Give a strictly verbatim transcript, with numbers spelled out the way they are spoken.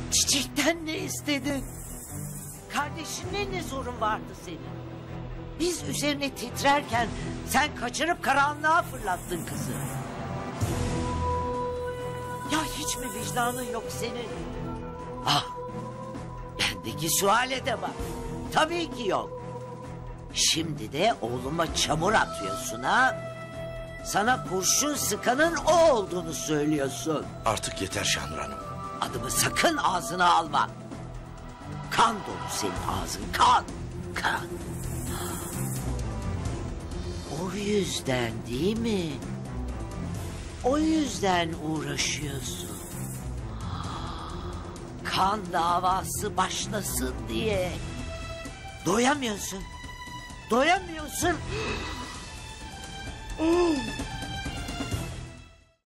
Çiçekten ne istedin? Kardeşinle ne sorun vardı senin? Biz üzerine titrerken sen kaçırıp karanlığa fırlattın kızı. Ya hiç mi vicdanın yok senin? Ah, bendeki suale de bak. Tabii ki yok. Şimdi de oğluma çamur atıyorsun ha? Sana kurşun sıkanın o olduğunu söylüyorsun. Artık yeter Şanur Hanım. Adımı sakın ağzına alma. Kan dolu senin ağzın, kan, kan. O yüzden değil mi? O yüzden uğraşıyorsun. Kan davası başlasın diye. Doyamıyorsun. Doyamıyorsun.